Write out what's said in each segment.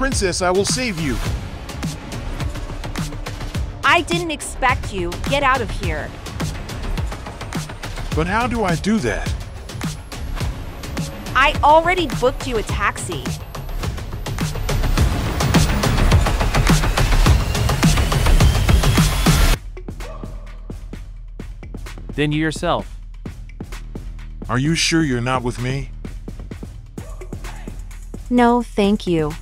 Princess, I will save you. I didn't expect you. Get out of here. But how do I do that? I already booked you a taxi. Then you yourself. Are you sure you're not with me? No, thank you.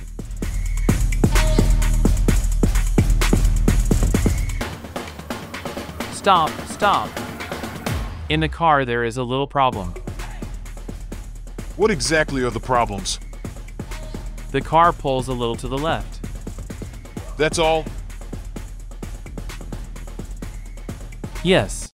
Stop, stop. In the car there is a little problem. What exactly are the problems? The car pulls a little to the left. That's all? Yes.